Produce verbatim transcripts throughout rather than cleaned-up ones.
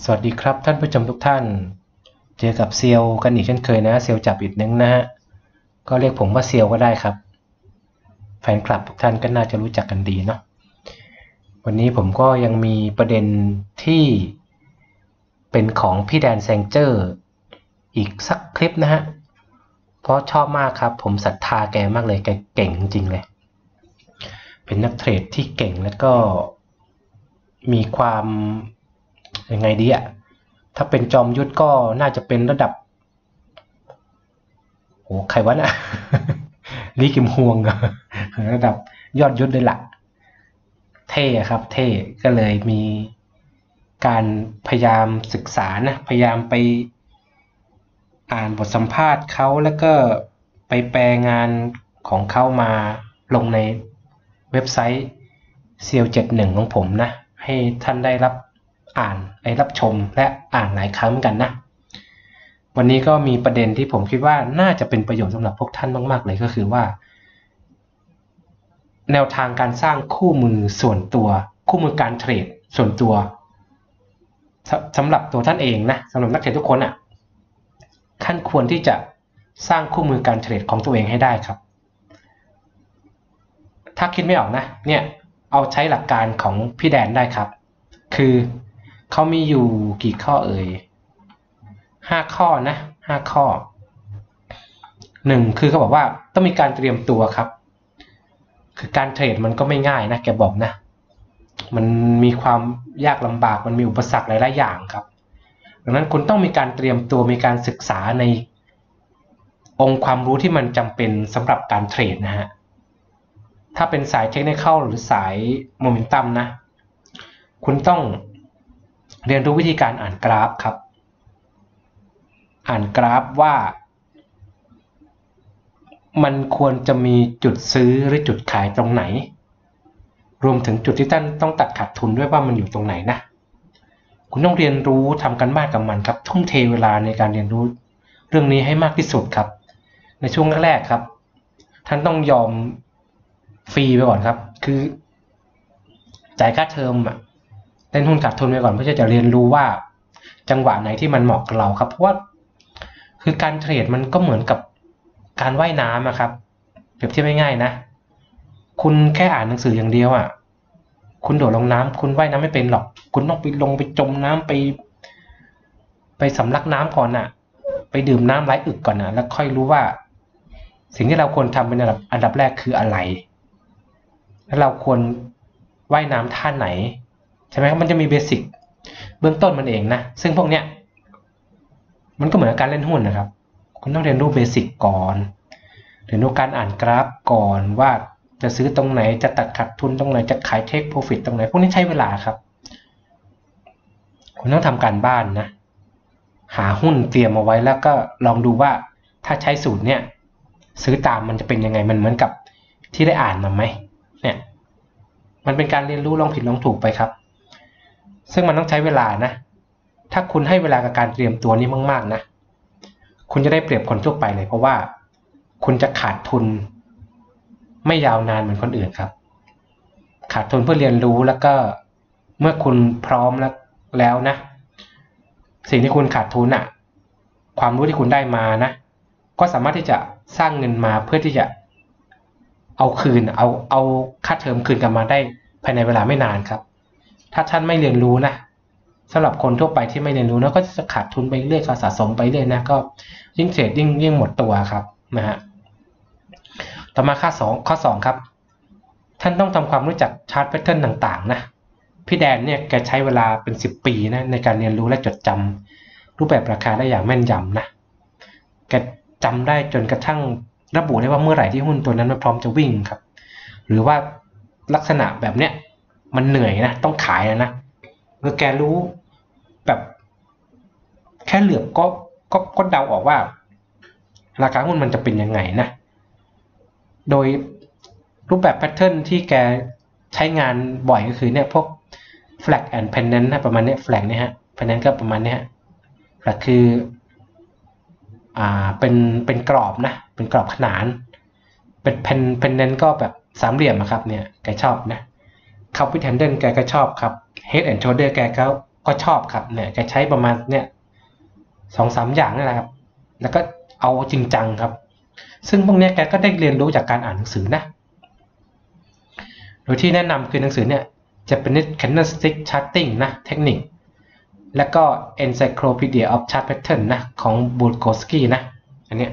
วัสดีครับท่านผู้ชมทุกท่านเจอกับเซียวกันอีกเช่นเคยนะเซียวจับอีกนึงนะฮะก็เรียกผมว่าเซียวก็ได้ครับแฟนคลับทุกท่านก็น่าจะรู้จักกันดีเนาะวันนี้ผมก็ยังมีประเด็นที่เป็นของพี่แดนแซงเจอร์อีกสักคลิปนะฮะเพราะชอบมากครับผมศรัทธาแกมากเลยแกเก่งจริงๆเลยเป็นนักเทรดที่เก่งแล้วก็มีความยังไงดีอะถ้าเป็นจอมยุทธก็น่าจะเป็นระดับโอ้ใครวะน่ะ ลีกิมฮวงระดับยอดยุทธเลยล่ะเท่ครับเท่ก็เลยมีการพยายามศึกษานะพยายามไปอ่านบทสัมภาษณ์เขาแล้วก็ไปแปลงานของเขามาลงในเว็บไซต์เซียวเจ็ดสิบเอ็ดของผมนะให้ท่านได้รับอ่านได้รับชมและอ่านหลายครั้งเหมือนกันนะวันนี้ก็มีประเด็นที่ผมคิดว่าน่าจะเป็นประโยชน์สำหรับพวกท่านมากๆเลยก็คือว่าแนวทางการสร้างคู่มือส่วนตัวคู่มือการเทรดส่วนตัวสำหรับตัวท่านเองนะสำหรับนักเทรดทุกคนอ่ะท่านควรที่จะสร้างคู่มือการเทรดของตัวเองให้ได้ครับถ้าคิดไม่ออกนะเนี่ยเอาใช้หลักการของพี่แดนได้ครับคือเขามีอยู่กี่ข้อเอ่ยห้าข้อนะห้าข้อหนึ่งคือเขาบอกว่าต้องมีการเตรียมตัวครับคือการเทรดมันก็ไม่ง่ายนะแกบอกนะมันมีความยากลำบากมันมีอุปสรรคหลายๆอย่างครับดังนั้นคุณต้องมีการเตรียมตัวมีการศึกษาในองค์ความรู้ที่มันจำเป็นสำหรับการเทรดนะฮะถ้าเป็นสายเทคนิคหรือสายโมเมนตัมนะคุณต้องเรียนรู้วิธีการอ่านกราฟครับอ่านกราฟว่ามันควรจะมีจุดซื้อหรือจุดขายตรงไหนรวมถึงจุดที่ท่านต้องตัดขาดทุนด้วยว่ามันอยู่ตรงไหนนะคุณต้องเรียนรู้ทำกันบ้านกับมันครับทุ่มเทเวลาในการเรียนรู้เรื่องนี้ให้มากที่สุดครับในช่วงแรกๆครับท่านต้องยอมฟรีไปก่อนครับคือจ่ายค่าเทอมอะเล่นหุ้นขาดทุนไปก่อนเพื่อจะเรียนรู้ว่าจังหวะไหนที่มันเหมาะกับเราครับเพราะว่าคือการเทรดมันก็เหมือนกับการว่ายน้ำอะครับเปรียบเทียบง่ายๆนะคุณแค่อ่านหนังสืออย่างเดียวอะคุณโดดลงน้ำคุณว่ายน้ำไม่เป็นหรอกคุณต้องไปลงไปจมน้ำไปไปสำลักน้ำก่อนอะไปดื่มน้ำไหลอึกก่อนนะแล้วค่อยรู้ว่าสิ่งที่เราควรทำเป็นอันดับอันดับแรกคืออะไรแล้วเราควรว่ายน้ำท่าไหนใช่ไหมครับมันจะมีเบสิกเบื้องต้นมันเองนะซึ่งพวกเนี้ยมันก็เหมือนการเล่นหุ้นนะครับคุณต้องเรียนรู้เบสิกก่อนเรียนรู้การอ่านกราฟก่อนว่าจะซื้อตรงไหนจะตัดขาดทุนตรงไหนจะขายเทคโปรฟิตตรงไหนพวกนี้ใช้เวลาครับคุณต้องทำการบ้านนะหาหุ้นเตรียมเอาไว้แล้วก็ลองดูว่าถ้าใช้สูตรเนี้ยซื้อตามมันจะเป็นยังไงมันเหมือนกับที่ได้อ่านมาไหมเนี่ยมันเป็นการเรียนรู้ลองผิดลองถูกไปครับซึ่งมันต้องใช้เวลานะถ้าคุณให้เวลากับการเตรียมตัวนี้มากๆนะคุณจะได้เปรียบคนทั่วไปเลยเพราะว่าคุณจะขาดทุนไม่ยาวนานเหมือนคนอื่นครับขาดทุนเพื่อเรียนรู้แล้วก็เมื่อคุณพร้อมแล้วแล้วนะสิ่งที่คุณขาดทุนอ่ะความรู้ที่คุณได้มานะก็สามารถที่จะสร้างเงินมาเพื่อที่จะเอาคืนเอาเอาค่าเทอมคืนกลับมาได้ภายในเวลาไม่นานครับถ้าท่านไม่เรียนรู้นะสำหรับคนทั่วไปที่ไม่เรียนรู้นะก็จะขาดทุนไปเรื่อยสะสมไปเรื่อยนะก็ยิ่งเทรดยิ่งยิ่งหมดตัวครับนะฮะต่อมาข้อสองข้อสองครับท่านต้องทำความรู้จักชาร์ตแพทเทิร์นต่างๆนะพี่แดนเนี่ยแกใช้เวลาเป็นสิบปีนะในการเรียนรู้และจดจำรูปแบบราคาได้อย่างแม่นยำนะแกจำได้จนกระทั่งระบุได้ว่าเมื่อไหร่ที่หุ้นตัวนั้นมันพร้อมจะวิ่งครับหรือว่าลักษณะแบบเนี้ยมันเหนื่อยนะต้องขายนะคือแกรู้แบบแค่เหลือบก็ก็ก็เดาออกว่าราคาหุ้นมันจะเป็นยังไงนะโดยรูปแบบแพทเทิร์นที่แกใช้งานบ่อยก็คือเนี่ยพวก flag and pennant นะประมาณนี้ flag เนี่ยฮะ pennant ก็ประมาณนี้ฮะ flag คืออ่าเป็นเป็นกรอบนะเป็นกรอบขนานเป็น pen pennant ก็แบบสามเหลี่ยมนะครับเนี่ยแกชอบนะcup with handle แกก็ชอบครับ head and shoulder แกก็ก็ชอบครับเนี่ยแกใช้ประมาณเนี่ยสองสามอย่างนี่แหละครับแล้วก็เอาจริงจังครับซึ่งพวกนี้แกก็ได้เรียนรู้จากการอ่านหนังสือนะโดยที่แนะนำคือหนังสือเนี่ย Japanese Candlestick Charting นะเทคนิคแล้วก็ Encyclopedia of Chart Pattern นะของบูลโกสกี้นะอันเนี้ย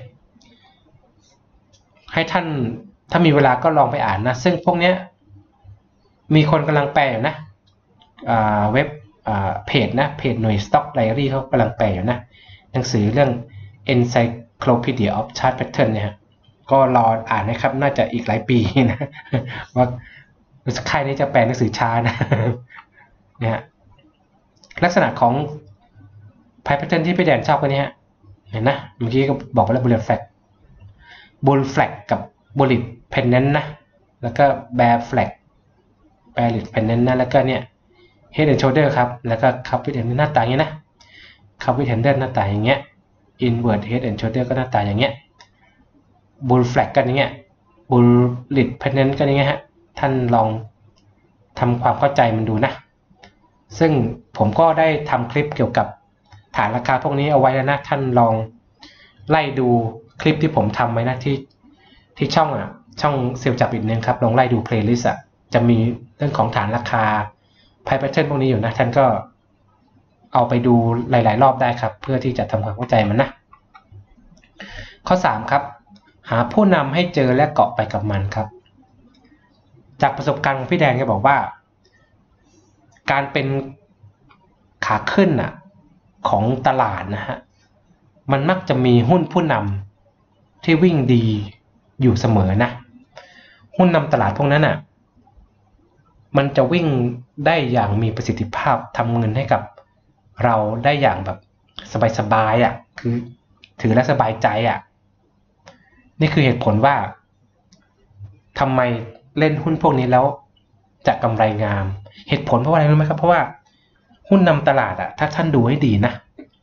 ให้ท่านถ้ามีเวลาก็ลองไปอ่านนะซึ่งพวกนี้มีคนกำลังแปลอยู่นะเว็บเพจนะเพจหน่วย Stock Diary เขากำลังแปลอยู่นะหนังสือเรื่อง Encyclopedia of Chart Pattern เนี่ยก็รออ่านนะครับน่าจะอีกหลายปีนะว่าค่ายนี้จะแปลหนังสือช้านะเนี่ยลักษณะของ Price Pattern ที่พี่แดนชอบกันนี้ฮะเห็นนะเมื่อกี้ก็บอกไปแล้ว Bullet Flag Bull Flag กับ Bullet Pennant นะแล้วก็ Bear Flag Bullet Pennant นะแล้วก็เนี่ย Head and Shoulder ครับแล้วก็ Cup with Handle หน้าตาอย่างนี้นะ Cup with Handle หน้าตาอย่างเงี้ย Invert Head and Shoulder ก็หน้าตาอย่างเงี้ย Bull Flag กันอย่างเงี้ย Bullet Pennant กันอย่างเงี้ยฮะท่านลองทำความเข้าใจมันดูนะซึ่งผมก็ได้ทำคลิปเกี่ยวกับฐานราคาพวกนี้เอาไว้แล้วนะท่านลองไล่ดูคลิปที่ผมทำไว้นะที่ที่ช่องอ่ะช่องเซลล์จับอีกนึงครับลองไล่ดูเพลย์ลิสต์อ่ะจะมีเรื่องของฐานราคา Price Pattern พวกนี้อยู่นะท่านก็เอาไปดูหลายๆรอบได้ครับเพื่อที่จะทำความเข้าใจมันนะข้อสามครับหาผู้นำให้เจอและเกาะไปกับมันครับจากประสบการณ์ของพี่แดงแกบอกว่าการเป็นขาขึ้นอ่ะของตลาดนะฮะมันมักจะมีหุ้นผู้นำที่วิ่งดีอยู่เสมอนะหุ้นนำตลาดพวกนั้นอ่ะมันจะวิ่งได้อย่างมีประสิทธิภาพทำเงินให้กับเราได้อย่างแบบสบายๆอ่ะคือถือและสบายใจอ่ะนี่คือเหตุผลว่าทำไมเล่นหุ้นพวกนี้แล้วจะกำไรงามเหตุผลเพราะอะไรรู้ไหมครับเพราะว่าหุ้นนำตลาดอะถ้าท่านดูให้ดีนะ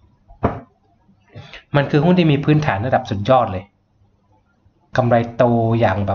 มันคือหุ้นที่มีพื้นฐานระดับสุดยอดเลยกำไรโตอย่างแบบ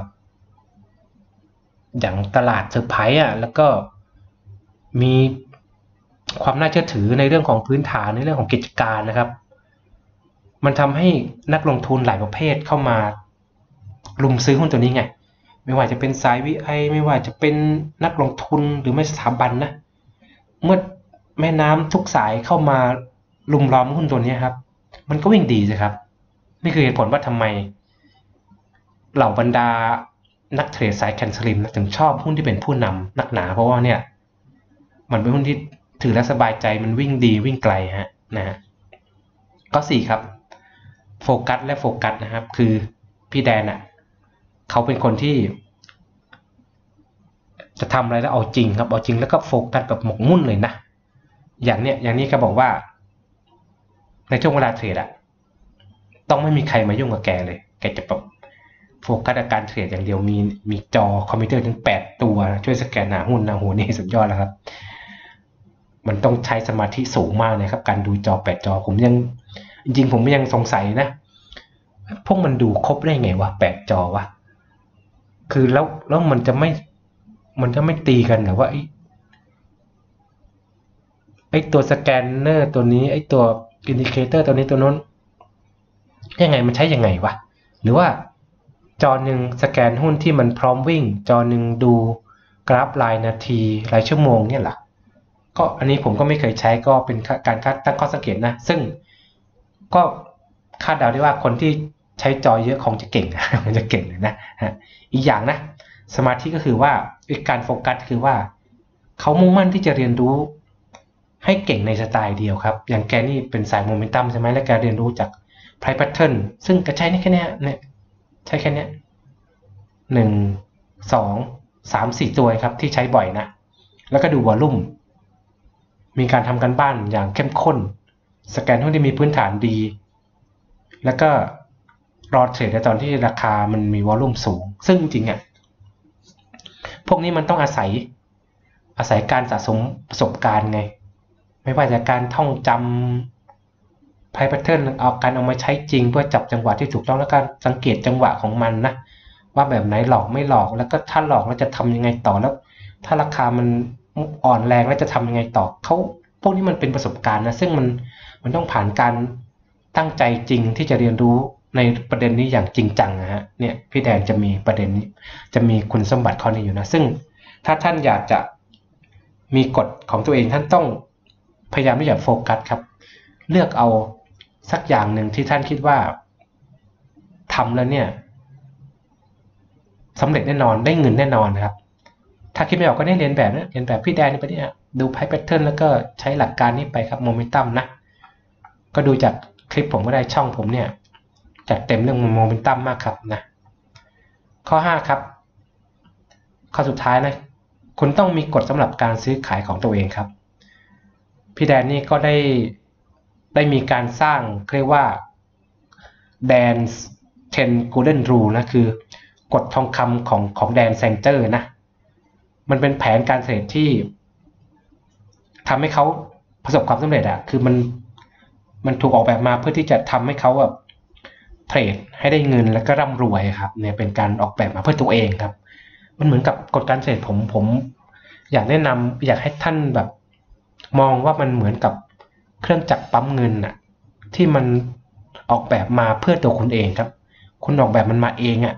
อย่างตลาดเซอร์ไพรส์อะแล้วก็มีความน่าเชื่อถือในเรื่องของพื้นฐานในเรื่องของกิจการนะครับมันทำให้นักลงทุนหลายประเภทเข้ามาลุมซื้อหุ้นตัวนี้ไงไม่ว่าจะเป็นสาย วี ไอ ไม่ว่าจะเป็นนักลงทุนหรือไม่สถาบันนะเมื่อแม่น้ำทุกสายเข้ามาลุมล้อมหุ้นตัวนี้ครับมันก็วิ่งดีสิครับนี่คือเหตุผลว่าทำไมเหล่าบรรดานักเทรดสายแคนสลิมถึงชอบหุ้นที่เป็นผู้นำนักหนาเพราะว่าเนี่ยมันเป็นหุ้นที่ถือและสบายใจมันวิ่งดีวิ่งไกลฮะนะฮะก็สี่ครับโฟกัสและโฟกัสนะครับคือพี่แดนอ่ะเขาเป็นคนที่จะทำอะไรแล้วเอาจริงครับเอาจริงแล้วก็โฟกัสแบบหมกมุ่นเลยนะอย่างเนี้ยอย่างนี้ก็บอกว่าในช่วงเวลาเทรดอะต้องไม่มีใครมายุ่งกับแกเลยแกจะแบบโฟกัสการเทรดอย่างเดียวมีมีจอคอมพิวเตอร์ถึงแปดตัวช่วยสแกนหน้าหุ้นนะโหนี่สุดยอดแล้วครับมันต้องใช้สมาธิสูงมากนะครับการดูจอแปดจอผมยังจริงๆผมยังสงสัยนะพวกมันดูครบได้ไงวะแปดจอวะคือแล้วแล้วมันจะไม่มันจะไม่ตีกันหรือว่าไอ้ไอ้ตัวสแกนเนอร์ตัวนี้ไอ้ตัวอินดิเคเตอร์ตัวนี้ตัวนู้นยังไงมันใช้ยังไงวะหรือว่าจอหนึ่งสแกนหุ้นที่มันพร้อมวิ่งจอหนึ่งดูกราฟรายนาทีรายชั่วโมงเนี่ยหรอก็อันนี้ผมก็ไม่เคยใช้ก็เป็นการตั้งข้อสังเกตนะซึ่งก็คาดเดาได้ว่าคนที่ใช้จอเยอะคงจะเก่งมันจะเก่งเลยนะฮะอีกอย่างนะสมาธิก็คือว่าการโฟกัสคือว่าเขามุ่งมั่นที่จะเรียนรู้ให้เก่งในสไตล์เดียวครับอย่างแกนี่เป็นสายโมเมนตัมใช่ไหมและแกเรียนรู้จาก Price Pattern ซึ่งก็ใช้แค่นี้เนี่ยใช้แค่นี้หนึ่งสองสามสี่ตัวครับที่ใช้บ่อยนะแล้วก็ดูวอลลุ่มมีการทำกันบ้านอย่างเข้มข้นสแกนหุ้นที่มีพื้นฐานดีแล้วก็รอเทรดในตอนที่ราคามันมีวอลลุ่มสูงซึ่งจริงๆอ่ะพวกนี้มันต้องอาศัยอาศัยการสะสมประสบการณ์ไงไม่ว่าจะการท่องจำ Price Pattern เอาการเอามาใช้จริงเพื่อจับจังหวะที่ถูกต้องแล้วการสังเกตจังหวะของมันนะว่าแบบไหนหลอกไม่หลอกแล้วก็ถ้าหลอกแล้วจะทำยังไงต่อแล้วถ้าราคามันอ่อนแรงแล้วจะทำยังไงต่อเขาพวกนี้มันเป็นประสบการณ์นะซึ่งมันมันต้องผ่านการตั้งใจจริงที่จะเรียนรู้ในประเด็นนี้อย่างจริงจังนะฮะเนี่ยพี่แดนจะมีประเด็นนี้จะมีคุณสมบัติข้อนี้อยู่นะซึ่งถ้าท่านอยากจะมีกฎของตัวเองท่านต้องพยายามที่จะโฟกัสครับเลือกเอาสักอย่างหนึ่งที่ท่านคิดว่าทำแล้วเนี่ยสำเร็จแน่นอนได้เงินแน่นอนนะครับถ้าคิดไม่ออกก็ได้เรียนแบบนะเรียนแบบพี่แดนนี่ไปเนี่ยดูไพ่แพทเทิร์นแล้วก็ใช้หลักการนี้ไปครับโมเมนตัมนะก็ดูจากคลิปผมก็ได้ช่องผมเนี่ยจัดเต็มเรื่องโมเมนตัมมากครับนะข้อห้าครับข้อสุดท้ายนะคุณต้องมีกฎสำหรับการซื้อขายของตัวเองครับพี่แดนนี่ก็ได้ได้มีการสร้างเรียกว่าแดนสิบ Golden Rule นะคือกฎทองคำของของแดนแซงเจอร์นะมันเป็นแผนการเทรดที่ทำให้เขาประสบความสำเร็จอะคือมันมันถูกออกแบบมาเพื่อที่จะทำให้เขาแบบเทรดให้ได้เงินแล้วก็ร่ำรวยครับเนี่ยเป็นการออกแบบมาเพื่อตัวเองครับมันเหมือนกับกฎการเทรดผมผมอยากแนะนำอยากให้ท่านแบบมองว่ามันเหมือนกับเครื่องจักรปั๊มเงินอะที่มันออกแบบมาเพื่อตัวคุณเองครับคุณออกแบบมันมาเองอะ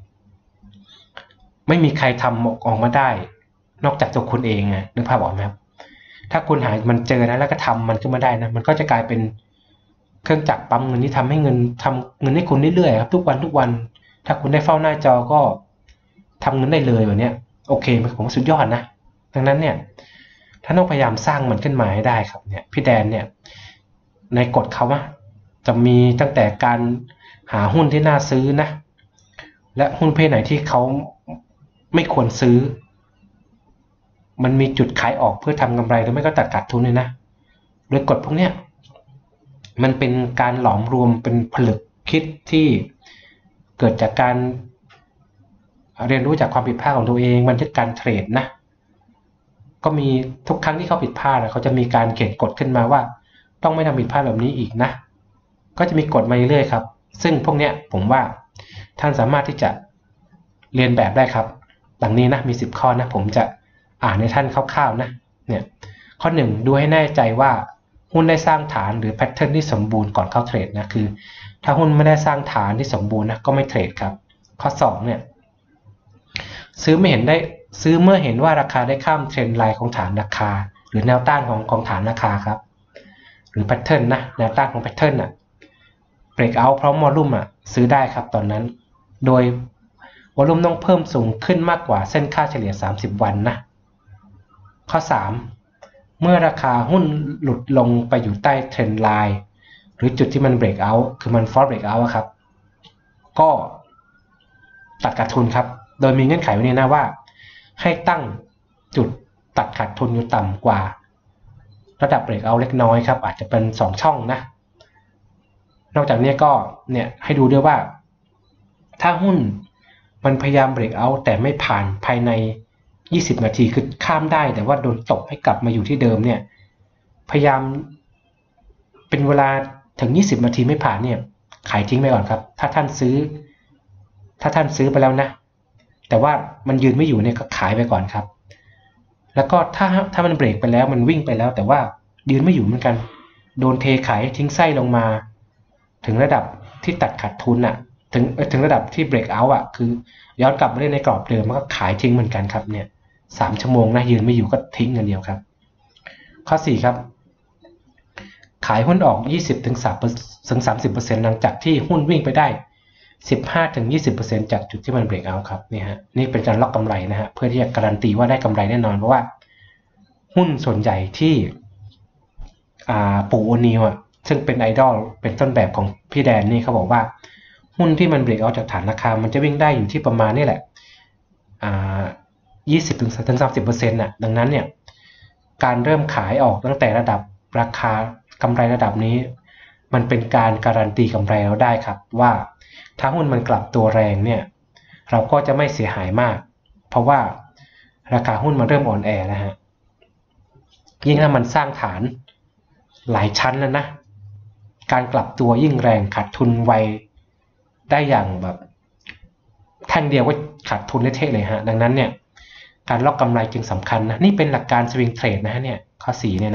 ไม่มีใครทำออกมาได้นอกจากตัวคุณเองไงนึกภาพออกไหมครับถ้าคุณหามันเจอนะแล้วก็ทำมันขึ้นมาได้นะมันก็จะกลายเป็นเครื่องจักรปั๊มเงินที่ทำให้เงินทำเงินให้คุณเรื่อยๆครับทุกวันทุกวันถ้าคุณได้เฝ้าหน้าจอก็ทำเงินได้เลยแบบนี้โอเคผมสุดยอดนะดังนั้นเนี่ยท่านต้องพยายามสร้างมันขึ้นมาให้ได้ครับเนี่ยพี่แดนเนี่ยในกฎเขาอะจะมีตั้งแต่การหาหุ้นที่น่าซื้อนะและหุ้นประเภทไหนที่เขาไม่ควรซื้อมันมีจุดขายออกเพื่อทำกำไรหรือไม่ก็ตัดขาดทุนเลยนะโดยกฎพวกเนี้ยมันเป็นการหลอมรวมเป็นผลึกคิดที่เกิดจากการเรียนรู้จากความผิดพลาดของตัวเองบันทึกการเทรดนะก็มีทุกครั้งที่เขาผิดพลาดเขาจะมีการเขียนกฎขึ้นมาว่าต้องไม่ทำผิดพลาดแบบนี้อีกนะก็จะมีกฎมาเรื่อยๆครับซึ่งพวกเนี้ยผมว่าท่านสามารถที่จะเรียนแบบได้ครับดังนี้นะมีสิบข้อนะผมจะอ่านให้ท่านคร่าวๆนะเนี่ยข้อหนึ่งดูให้แน่ใจว่าหุ้นได้สร้างฐานหรือแพทเทิร์นที่สมบูรณ์ก่อนเข้าเทรดนะคือถ้าหุ้นไม่ได้สร้างฐานที่สมบูรณ์นะก็ไม่เทรดครับข้อสองเนี่ยซื้อไม่เห็นได้ซื้อเมื่อเห็นว่าราคาได้ข้ามเทรนด์ไลน์ของฐานราคาหรือแนวต้านของของฐานราคาครับหรือแพทเทิร์นนะแนวต้านของแพทเทิร์นอ่ะเบรกเอาท์พร้อมวอลลุ่มอ่ะซื้อได้ครับตอนนั้นโดยวอลลุ่มต้องเพิ่มสูงขึ้นมากกว่าเส้นค่าเฉลี่ยสามสิบวันนะข้อสามเมื่อราคาหุ้นหลุดลงไปอยู่ใต้เทรนด์ไลน์หรือจุดที่มันเบรกเอาท์คือมันฟอร์สเบรกเอาท์ครับก็ตัดขาดทุนครับโดยมีเงื่อนไขไว้ในหน้าว่าให้ตั้งจุดตัดขาดทุนอยู่ต่ำกว่าระดับเบรกเอาท์เล็กน้อยครับอาจจะเป็นสองช่องนะนอกจากนี้ก็เนี่ยให้ดูด้วยว่าถ้าหุ้นมันพยายามเบรกเอาท์แต่ไม่ผ่านภายในยี่สิบนาทีคือข้ามได้แต่ว่าโดนตกให้กลับมาอยู่ที่เดิมเนี่ยพยายามเป็นเวลาถึงยี่สิบนาทีไม่ผ่านเนี่ยขายทิ้งไปก่อนครับถ้าท่านซื้อถ้าท่านซื้อไปแล้วนะแต่ว่ามันยืนไม่อยู่เนี่ยก็ขายไปก่อนครับแล้วก็ถ้าถ้ามันเบรกไปแล้วมันวิ่งไปแล้วแต่ว่ายืนไม่อยู่เหมือนกันโดนเทขายทิ้งไส้ลงมาถึงระดับที่ตัดขาดทุนอ่ะถึงถึงระดับที่เบรกเอาท์อ่ะคือย้อนกลับมาเล่นในกรอบเดิมมันก็ขายทิ้งเหมือนกันครับเนี่ยสามชั่วโมงนะยืนไม่อยู่ก็ทิ้งกันเดียวครับข้อสี่ครับขายหุ้นออก ยี่สิบถึงสามสิบเปอร์เซ็นต์ หลังจากที่หุ้นวิ่งไปได้ สิบห้าถึงยี่สิบเปอร์เซ็นต์ จากจุดที่มันเบรกเอาท์ครับนี่ฮะนี่เป็นการล็อกกำไรนะฮะเพื่อที่จะการันตีว่าได้กำไรแน่นอนเพราะว่าหุ้นส่วนใหญ่ที่อ่าปู่โอนีลอ่ะซึ่งเป็นไอดอลเป็นต้นแบบของพี่แดนนี่เขาบอกว่าหุ้นที่มันเบรกเอาท์จากฐานราคามันจะวิ่งได้อยู่ที่ประมาณนี่แหละอ่ายี่สิบถึงสามสิบเปอร์เซ็นต์ น่ะดังนั้นเนี่ยการเริ่มขายออกตั้งแต่ระดับราคากำไรระดับนี้มันเป็นการการันตีกำไรเราได้ครับว่าถ้าหุ้นมันกลับตัวแรงเนี่ยเราก็จะไม่เสียหายมากเพราะว่าราคาหุ้นมันเริ่มอ่อนแอนะฮะยิ่งถ้ามันสร้างฐานหลายชั้นแล้วนะการกลับตัวยิ่งแรงขาดทุนไวได้อย่างแบบแท่งเดียวก็ขาดทุนเละๆเลยฮะดังนั้นเนี่ยการล็อกกำไรจึงสำคัญนะนี่เป็นหลักการสวิงเทรดนะฮะเนี่ยข้อสี่เนี่ยนะ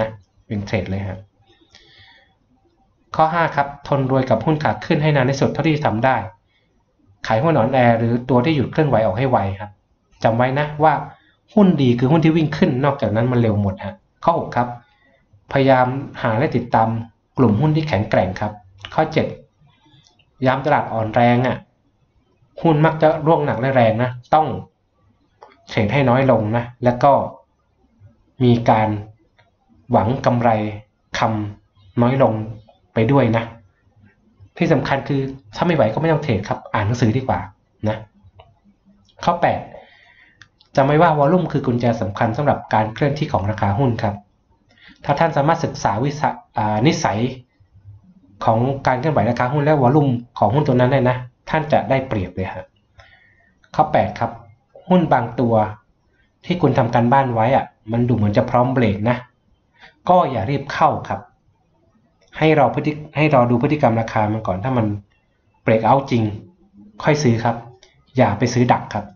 เป็นเทรดเลยครับข้อห้าครับทนรวยกับหุ้นขาขึ้นให้นานที่สุดเท่าที่จะทำได้ขายหุ้นอ่อนแอหรือตัวที่หยุดเคลื่อนไหวออกให้ไวครับจำไว้นะว่าหุ้นดีคือหุ้นที่วิ่งขึ้นนอกจากนั้นมันเร็วหมดฮะข้อหกครับพยายามหาและติดตามกลุ่มหุ้นที่แข็งแกร่งครับข้อเจ็ดยามตลาดอ่อนแรงอ่ะหุ้นมักจะร่วงหนักและแรงนะต้องเทรดให้น้อยลงนะแล้วก็มีการหวังกำไรคำน้อยลงไปด้วยนะที่สำคัญคือถ้าไม่ไหวก็ไม่ต้องเทรดครับอ่านหนังสือดีกว่านะข้อแปดจำไว้ว่าวอลุ่มคือกุญแจสำคัญสำหรับการเคลื่อนที่ของราคาหุ้นครับถ้าท่านสามารถศึกษาวิสัยนิสัยของการเคลื่อนไหวราคาหุ้นและวอลุ่มของหุ้นตัวนั้นได้นะท่านจะได้เปรียบเลยครับข้อแปดครับหุ้นบางตัวที่คุณทำการบ้านไว้อะมันดูเหมือนจะพร้อมเบรกนะก็อย่ารีบเข้าครับให้เราพฤติให้เราดูพฤติกรรมราคามันก่อนถ้ามันเบรกเอาท์จริงค่อยซื้อครับอย่าไปซื้อดักครับ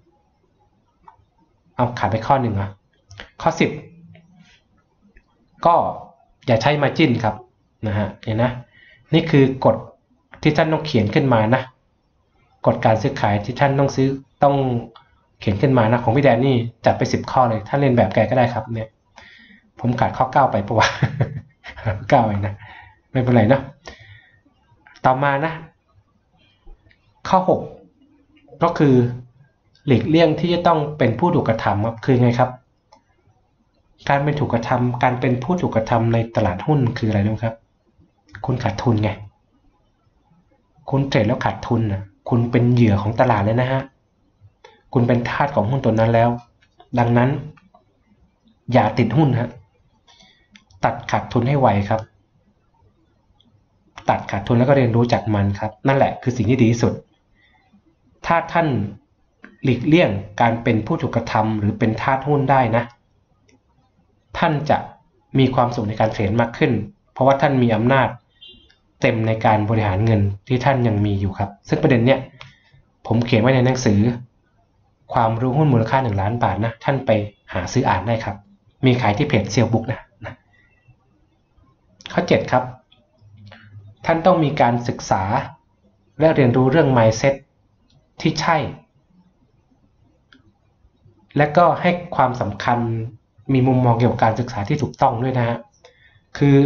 เอาขาดไปข้อหนึ่งนะข้อสิบก็อย่าใช้ margin ครับนะฮะเห็นนะนี่คือกฎที่ท่านต้องเขียนขึ้นมานะกฎการซื้อขายที่ท่านต้องซื้อต้องเขียนขึ้นมานะของพี่แดนนี่จัดไปสิบข้อเลยท่านเรียนแบบแกก็ได้ครับเนี่ยผมขาดข้อเก้าไปปะวะ เก้าเองนะไม่เป็นไรเนาะต่อมานะข้อหกก็คือหลีกเลี่ยงที่จะต้องเป็นผู้ถูกกระทำครับคือไงครับการเป็นถูกกระทำการเป็นผู้ถูกกระทำในตลาดหุ้นคืออะไรรู้ครับคุณขาดทุนไงคุณเทรดแล้วขาดทุนนะคุณเป็นเหยื่อของตลาดเลยนะฮะคุณเป็นทาสของหุ้นตัวนั้นแล้วดังนั้นอย่าติดหุ้นฮะตัดขาดทุนให้ไวครับตัดขาดทุนแล้วก็เรียนรู้จากมันครับนั่นแหละคือสิ่งที่ดีที่สุดถ้าท่านหลีกเลี่ยงการเป็นผู้ถูกกระทำหรือเป็นทาสหุ้นได้นะท่านจะมีความสุขในการเทรดมากขึ้นเพราะว่าท่านมีอำนาจเต็มในการบริหารเงินที่ท่านยังมีอยู่ครับซึ่งประเด็นเนี้ยผมเขียนไว้ในหนังสือความรู้หุ้นมูลค่าหนึ่งล้านบาทนะท่านไปหาซื้ออ่านได้ครับมีขายที่เพจเซียวบุ๊กนะข้อเจ็ดครับท่านต้องมีการศึกษาและเรียนรู้เรื่อง mindset ที่ใช่และก็ให้ความสำคัญมีมุมมองเกี่ยวกับการศึกษาที่ถูกต้องด้วยนะฮะคือ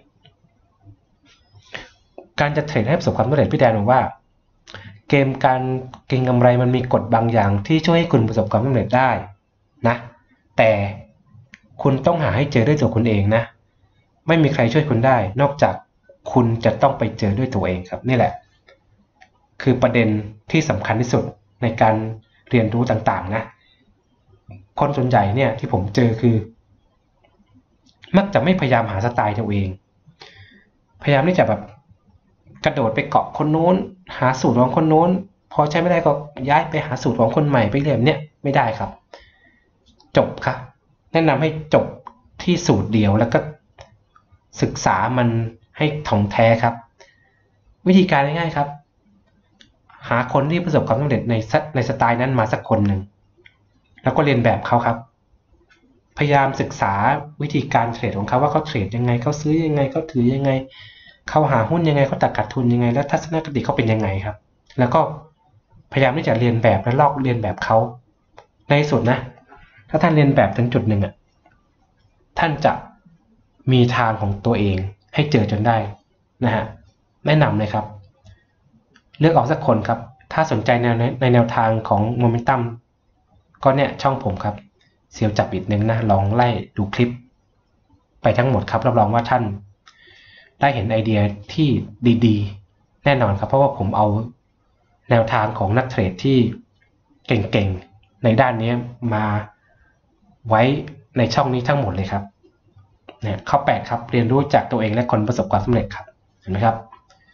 การจะเทรดให้ประสบความสำเร็จพี่แดนบอกว่าเกมการเก็งกำไรมันมีกฎบางอย่างที่ช่วยให้คุณประสบความสำเร็จได้นะแต่คุณต้องหาให้เจอด้วยตัวคุณเองนะไม่มีใครช่วยคุณได้นอกจากคุณจะต้องไปเจอด้วยตัวเองครับนี่แหละคือประเด็นที่สำคัญที่สุดในการเรียนรู้ต่างๆนะคนส่วนใหญ่เนี่ยที่ผมเจอคือมักจะไม่พยายามหาสไตล์ตัวเองพยายามที่จะแบบกระโดดไปเกาะคนโน้นหาสูตรของคนโน้นพอใช้ไม่ได้ก็ย้ายไปหาสูตรของคนใหม่ไปเรื่อยเนี่ยไม่ได้ครับจบครับแนะนำให้จบที่สูตรเดียวแล้วก็ศึกษามันให้ถ่องแท้ครับวิธีการง่ายๆครับหาคนที่ประสบความสำเร็จในในสไตล์นั้นมาสักคนหนึ่งแล้วก็เรียนแบบเขาครับพยายามศึกษาวิธีการเทรดของเขาว่าเขาเทรดยังไงเขาซื้อยังไงเขาถือยังไงเขาหาหุ้นยังไงเขาตัดขาดทุนยังไงและทัศนคติเขาเป็นยังไงครับแล้วก็พยายามที่จะเรียนแบบและลอกเรียนแบบเขาในสุดนะถ้าท่านเรียนแบบถึงจุดหนึ่งอ่ะท่านจะมีทางของตัวเองให้เจอจนได้นะฮะแนะนำเลยครับเลือกออกสักคนครับถ้าสนใจในในแนวทางของโมเมนตัมก็เนี่ยช่องผมครับเสียวจับอีกนึงนะลองไล่ดูคลิปไปทั้งหมดครับรับรองว่าท่านได้เห็นไอเดียที่ดีๆแน่นอนครับเพราะว่าผมเอาแนวทางของนักเทรดที่เก่งๆในด้านนี้มาไว้ในช่องนี้ทั้งหมดเลยครับเนี่ยข้อแปดครับเรียนรู้จากตัวเองและคนประสบความสำเร็จครับเห็นไหมครับ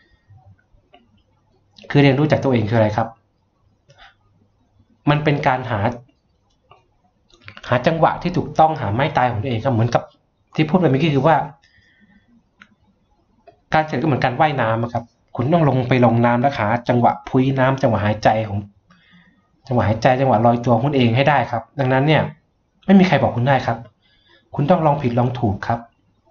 คือเรียนรู้จากตัวเองคืออะไรครับมันเป็นการหาหาจังหวะที่ถูกต้องหาไม้ตายของตัวเองครับเหมือนกับที่พูดไปเมื่อกี้คือว่าการเทรดก็เหมือนการว่ายน้ำครับคุณต้องลงไปลงน้ำแล้วหาจังหวะพุ้ยน้ำจังหวะหายใจของจังหวะหายใจจังหวะลอยตัวคุณเองให้ได้ครับดังนั้นเนี่ยไม่มีใครบอกคุณได้ครับคุณต้องลองผิดลองถูกครับ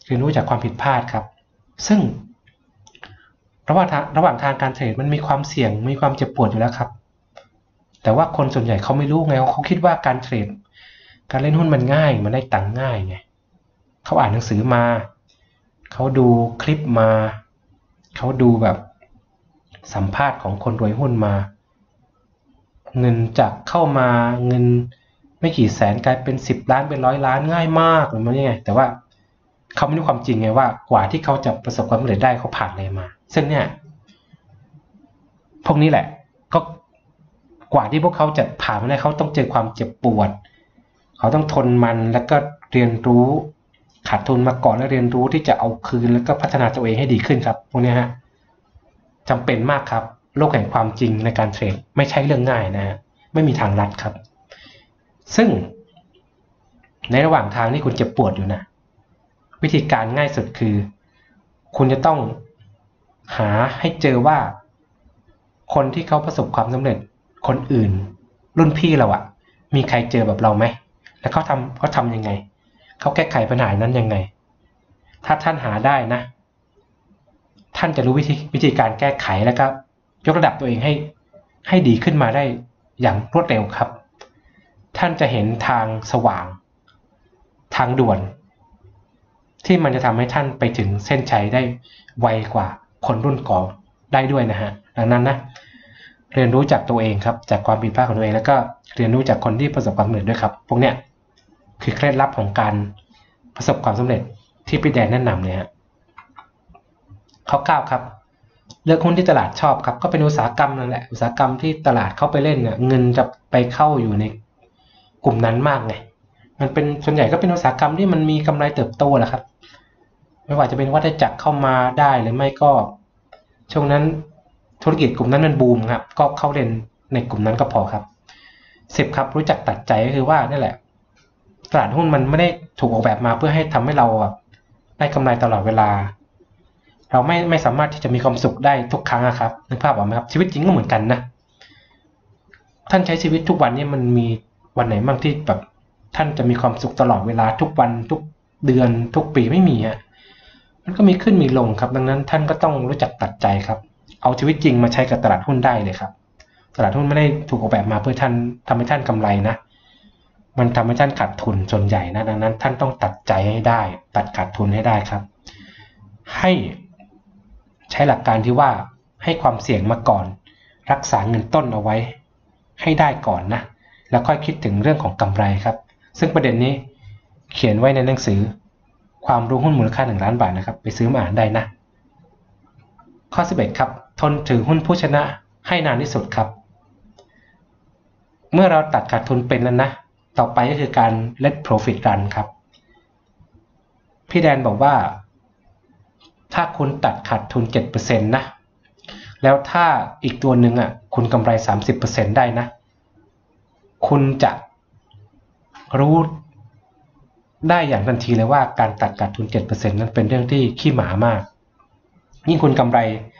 เรียนรู้จากความผิดพลาดครับซึ่งระหว่างทางระหว่างทางการเทรดมันมีความเสี่ยงมีความเจ็บปวดอยู่แล้วครับแต่ว่าคนส่วนใหญ่เขาไม่รู้ไงเขาคิดว่าการเทรดการเล่นหุ้นมันง่ายมันได้ตังค์ง่ายไงเขาอ่านหนังสือมาเขาดูคลิปมาเขาดูแบบสัมภาษณ์ของคนรวยหุ้นมาเงินจากเข้ามาเงินไม่กี่แสนกลายเป็นสิบล้านเป็นร้อยล้านง่ายมากหรือมันยังไงแต่ว่าเขาไม่รู้ความจริงไงว่ากว่าที่เขาจะประสบความสำเร็จได้เขาผ่านอะไรมาซึ่งเนี่ยพวกนี้แหละก็กว่าที่พวกเขาจะผ่านมาได้เขาต้องเจอความเจ็บปวดเขาต้องทนมันแล้วก็เรียนรู้ขาดทุนมาก่อนแล้วเรียนรู้ที่จะเอาคืนแล้วก็พัฒนาตัวเองให้ดีขึ้นครับพวกนี้ฮะจำเป็นมากครับโลกแห่งความจริงในการเทรดไม่ใช่เรื่องง่ายนะฮะไม่มีทางลัดครับซึ่งในระหว่างทางที่คุณเจ็บปวดอยู่นะวิธีการง่ายสุดคือคุณจะต้องหาให้เจอว่าคนที่เขาประสบความสำเร็จคนอื่นรุ่นพี่เราอะมีใครเจอแบบเราไหมแล้วเขาทำเขาทำยังไงเขาแก้ไขปัญหานั้นยังไงถ้าท่านหาได้นะท่านจะรู้วิธีวิธีการแก้ไขแล้วก็ยกระดับตัวเองให้ให้ดีขึ้นมาได้อย่างรวดเร็วครับท่านจะเห็นทางสว่างทางด่วนที่มันจะทำให้ท่านไปถึงเส้นชัยได้ไวกว่าคนรุ่นก่อนได้ด้วยนะฮะดังนั้นนะเรียนรู้จากตัวเองครับจากความผิดพลาดของตัวเองแล้วก็เรียนรู้จากคนที่ประสบความสำเร็จด้วยครับพวกเนี้ยคือเคล็ดลับของการประสบความสำเร็จที่พี่แดนแนะนำเลยฮะข้อเก้าครับเลือกหุ้นที่ตลาดชอบครับก็เป็นอุตสาหกรรมนั่นแหละอุตสาหกรรมที่ตลาดเข้าไปเล่นเนี่ยเงินจะไปเข้าอยู่ในกลุ่มนั้นมากไงมันเป็นส่วนใหญ่ก็เป็นอุตสาหกรรมที่มันมีกำไรเติบโตแหละครับไม่ว่าจะเป็นวัฏจักรเข้ามาได้หรือไม่ก็ช่วงนั้นธุรกิจกลุ่มนั้นมันบูมครับก็เข้าเล่นในกลุ่มนั้นก็พอครับสิบครับรู้จักตัดใจก็คือว่านี่แหละตลาดหุ้นมันไม่ได้ถูกออกแบบมาเพื่อให้ทำให้เราได้กำไรตลอดเวลาเราไม่ไม่สามารถที่จะมีความสุขได้ทุกครั้งครับนึกภาพออกไหมครับชีวิตจริงก็เหมือนกันนะท่านใช้ชีวิตทุกวันนี้มันมีวันไหนบ้างที่แบบท่านจะมีความสุขตลอดเวลาทุกวันทุกเดือนทุกปีไม่มีอ่ะมันก็มีขึ้นมีลงครับดังนั้นท่านก็ต้องรู้จักตัดใจครับเอาชีวิตจริงมาใช้กับตลาดหุ้นได้เลยครับตลาดหุ้นไม่ได้ถูกออกแบบมาเพื่อท่านทำให้ท่านกำไรนะมันทำให้ท่านขาดทุนส่วนใหญ่นะดังนั้นท่านต้องตัดใจให้ได้ตัดขาดทุนให้ได้ครับให้ใช้หลักการที่ว่าให้ความเสี่ยงมาก่อนรักษาเงินต้นเอาไว้ให้ได้ก่อนนะแล้วค่อยคิดถึงเรื่องของกำไรครับซึ่งประเด็นนี้เขียนไว้ในหนังสือความรู้หุ้นมูลค่าหนึ่งล้านบาทนะครับไปซื้อมาอ่านได้นะข้อสิบเอ็ดครับทนถือหุ้นผู้ชนะให้นานที่สุดครับเมื่อเราตัดขาดทุนเป็นแล้วนะต่อไปก็คือการ let profit run ครับพี่แดนบอกว่าถ้าคุณตัดขาดทุน เจ็ดเปอร์เซ็นต์ นะแล้วถ้าอีกตัวหนึ่งอ่ะคุณกำไร สามสิบเปอร์เซ็นต์ ได้นะคุณจะรู้ได้อย่างทันทีเลยว่าการตัดขาดทุน เจ็ดเปอร์เซ็นต์ นั้นเป็นเรื่องที่ขี้หมามากยิ่งคุณกำไร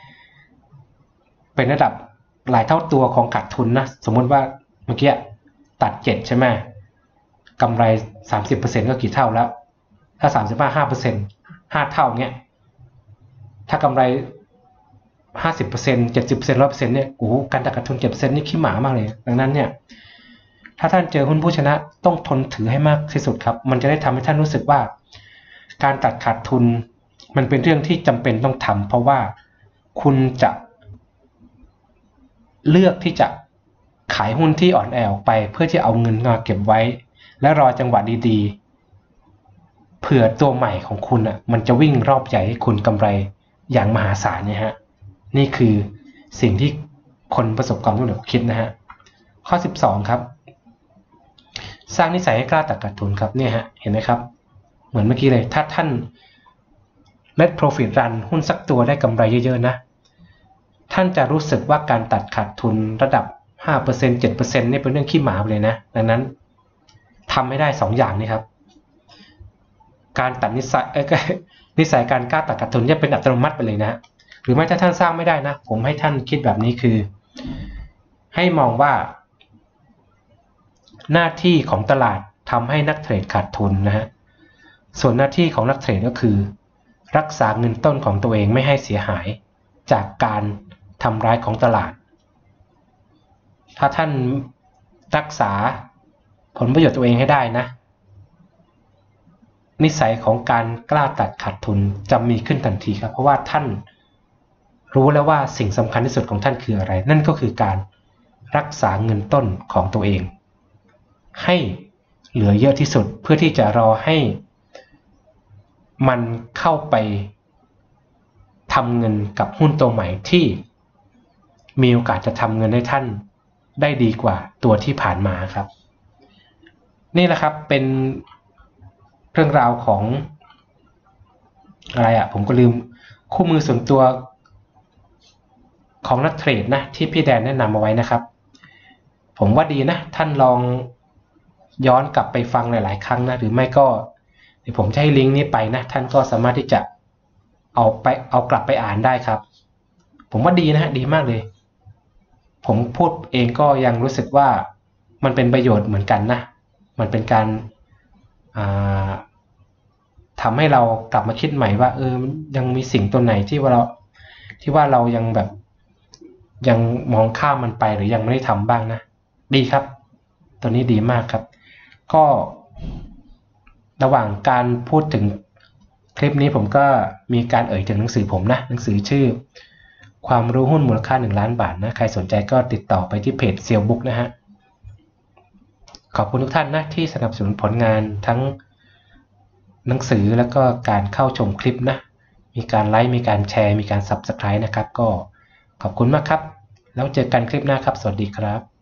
เป็นระดับหลายเท่าตัวของขาดทุนนะสมมติว่าเมื่อกี้ตัดเจ็ดใช่ไหมกำไร สามสิบเปอร์เซ็นต์ ก็กี่เท่าแล้วถ้า สามสิบห้า ห้าเปอร์เซ็นต์ ห้าเท่าเนี้ยถ้ากำไร ห้าสิบเปอร์เซ็นต์ เจ็ดสิบเปอร์เซ็นต์ ร้อยเปอร์เซ็นต์ เนี่ยโอ้โหการตัดขาดทุน เจ็ดเปอร์เซ็นต์ นี่ขี้หมามากเลยดังนั้นเนี่ยถ้าท่านเจอหุ้นผู้ชนะต้องทนถือให้มากที่สุดครับมันจะได้ทำให้ท่านรู้สึกว่าการตัดขาดทุนมันเป็นเรื่องที่จำเป็นต้องทำเพราะว่าคุณจะเลือกที่จะขายหุ้นที่อ่อนแอออกไปเพื่อที่เอาเงินมาเก็บไว้และรอจังหวะดีๆเผื่อตัวใหม่ของคุณอ่ะมันจะวิ่งรอบใหญ่ให้คุณกำไรอย่างมหาศาลเนี่ยฮะนี่คือสิ่งที่คนประสบความสำเร็จคิดนะฮะข้อสิบสองครับสร้างนิสัยให้กล้าตัดขาดทุนครับเนี่ยฮะเห็นไหมครับเหมือนเมื่อกี้เลยถ้าท่าน let profit run หุ้นสักตัวได้กำไรเยอะๆนะท่านจะรู้สึกว่าการตัดขาดทุนระดับ ห้าเปอร์เซ็นต์ เจ็ดเปอร์เซ็นต์ นี่เป็นเรื่องขี้หมาเลยนะดังนั้นทำไม่ได้สองอย่างนี้ครับการตัดนิสัยเอ้ยนิสัยการกล้าตัดขาดทุนจะเป็นอัตโนมัติไปเลยนะหรือไม่ถ้าท่านสร้างไม่ได้นะผมให้ท่านคิดแบบนี้คือให้มองว่าหน้าที่ของตลาดทำให้นักเทรดขาดทุนนะฮะส่วนหน้าที่ของนักเทรดก็คือรักษาเงินต้นของตัวเองไม่ให้เสียหายจากการทำร้ายของตลาดถ้าท่านรักษาผลประโยชน์ตัวเองให้ได้นะนิสัยของการกล้าตัดขาดทุนจะมีขึ้นทันทีครับเพราะว่าท่านรู้แล้วว่าสิ่งสำคัญที่สุดของท่านคืออะไรนั่นก็คือการรักษาเงินต้นของตัวเองให้เหลือเยอะที่สุดเพื่อที่จะรอให้มันเข้าไปทำเงินกับหุ้นตัวใหม่ที่มีโอกาสจะทำเงินให้ท่านได้ดีกว่าตัวที่ผ่านมาครับนี่แหละครับเป็นเรื่องราวของอะไรอ่ะผมก็ลืมคู่มือส่วนตัวของนักเทรดนะที่พี่แดนแนะนำเอาไว้นะครับผมว่าดีนะท่านลองย้อนกลับไปฟังหลายๆครั้งนะหรือไม่ก็เดี๋ยวผมจะให้ลิงก์นี้ไปนะท่านก็สามารถที่จะเอาไปเอากลับไปอ่านได้ครับผมว่าดีนะฮะดีมากเลยผมพูดเองก็ยังรู้สึกว่ามันเป็นประโยชน์เหมือนกันนะมันเป็นการทำให้เรากลับมาคิดใหม่ว่าเออยังมีสิ่งตัวไหนที่ว่าเราที่ว่าเรายังแบบยังมองข้ามมันไปหรือยังไม่ได้ทำบ้างนะดีครับตัวนี้ดีมากครับก็ระหว่างการพูดถึงคลิปนี้ผมก็มีการเอ่ยถึงหนังสือผมนะหนังสือชื่อความรู้หุ้นมูลค่าหนึ่งล้านบาทนะใครสนใจก็ติดต่อไปที่เพจเซียวบุ๊กนะฮะขอบคุณทุกท่านนะที่สนับสนุนผลงานทั้งหนังสือแล้วก็การเข้าชมคลิปนะมีการไลค์มีการแชร์มีการ ซับสไครบ์ นะครับก็ขอบคุณมากครับแล้วเจอกันคลิปหน้าครับสวัสดีครับ